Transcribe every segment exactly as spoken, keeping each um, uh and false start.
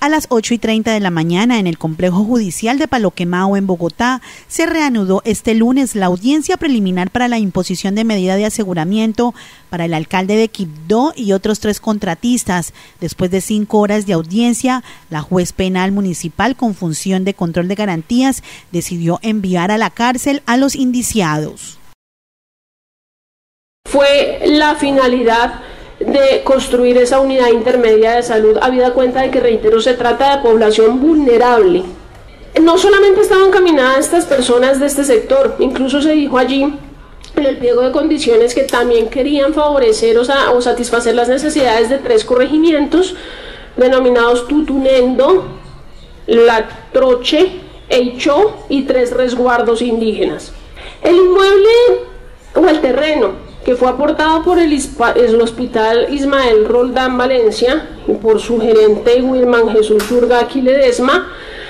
A las ocho y treinta de la mañana, en el complejo judicial de Palo Quemado, en Bogotá, se reanudó este lunes la audiencia preliminar para la imposición de medida de aseguramiento para el alcalde de Quibdó y otros tres contratistas. Después de cinco horas de audiencia, la juez penal municipal con función de control de garantías decidió enviar a la cárcel a los indiciados. Fue la finalidad de construir esa unidad intermedia de salud, habida cuenta de que, reitero, se trata de población vulnerable. No solamente estaban caminadas estas personas de este sector, incluso se dijo allí en el pliego de condiciones que también querían favorecer o, sea, o satisfacer las necesidades de tres corregimientos denominados Tutunendo, La Troche, Eichó y tres resguardos indígenas. El inmueble o el terreno que fue aportado por el, el Hospital Ismael Roldán Valencia y por su gerente Wilman Jesús Urgaqui Ledesma.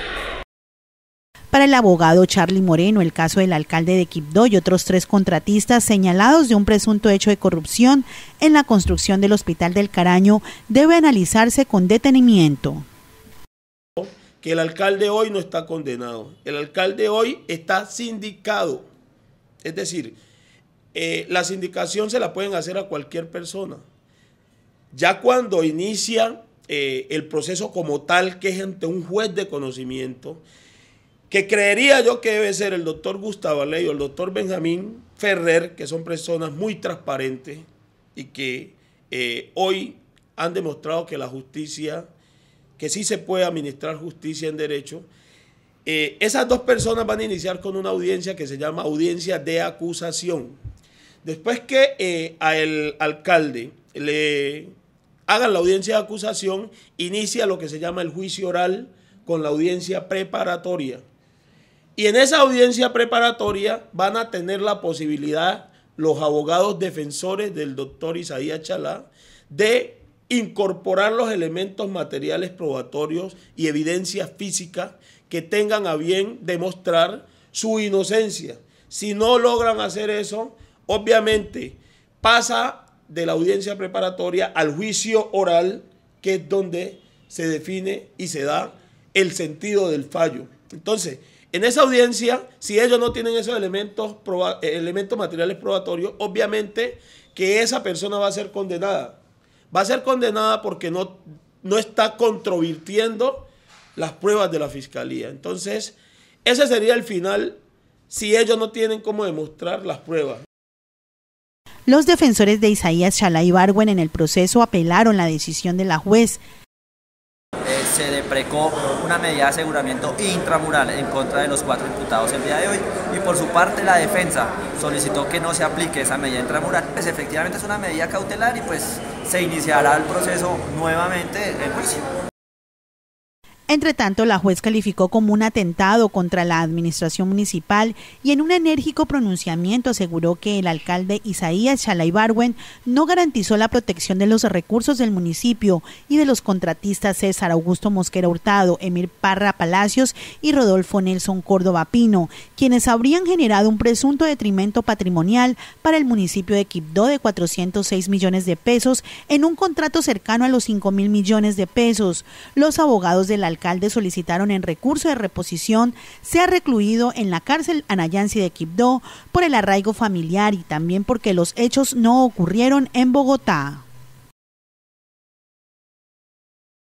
Para el abogado Charlie Moreno, el caso del alcalde de Quibdó y otros tres contratistas señalados de un presunto hecho de corrupción en la construcción del Hospital del Caraño debe analizarse con detenimiento. Que el alcalde hoy no está condenado, el alcalde hoy está sindicado, es decir, Eh, la sindicación se la pueden hacer a cualquier persona. Ya cuando inicia eh, el proceso como tal, que es ante un juez de conocimiento, que creería yo que debe ser el doctor Gustavo Aley o el doctor Benjamín Ferrer, que son personas muy transparentes y que eh, hoy han demostrado que la justicia, que sí se puede administrar justicia en derecho. Eh, esas dos personas van a iniciar con una audiencia que se llama audiencia de acusación. Después que eh, al alcalde le hagan la audiencia de acusación, inicia lo que se llama el juicio oral con la audiencia preparatoria. Y en esa audiencia preparatoria van a tener la posibilidad los abogados defensores del doctor Isaías Chalá de incorporar los elementos materiales probatorios y evidencias físicas que tengan a bien demostrar su inocencia. Si no logran hacer eso, obviamente pasa de la audiencia preparatoria al juicio oral, que es donde se define y se da el sentido del fallo. Entonces, en esa audiencia, si ellos no tienen esos elementos, proba, elementos materiales probatorios, obviamente que esa persona va a ser condenada. Va a ser condenada porque no, no está controvirtiendo las pruebas de la fiscalía. Entonces, ese sería el final si ellos no tienen cómo demostrar las pruebas. Los defensores de Isaías Chalá Ibargüen en el proceso apelaron la decisión de la juez. Eh, se deprecó una medida de aseguramiento intramural en contra de los cuatro imputados el día de hoy y por su parte la defensa solicitó que no se aplique esa medida intramural. Pues efectivamente es una medida cautelar y pues se iniciará el proceso nuevamente en juicio. Entre tanto, la juez calificó como un atentado contra la administración municipal y en un enérgico pronunciamiento aseguró que el alcalde Isaías Chalá Ibargüen no garantizó la protección de los recursos del municipio y de los contratistas César Augusto Mosquera Hurtado, Emir Parra Palacios y Rodolfo Nelson Córdoba Pino, quienes habrían generado un presunto detrimento patrimonial para el municipio de Quibdó de cuatrocientos seis millones de pesos en un contrato cercano a los cinco mil millones de pesos. Los abogados del alcalde alcalde solicitaron en recurso de reposición sea recluido en la cárcel Anayansi de Quibdó por el arraigo familiar y también porque los hechos no ocurrieron en Bogotá.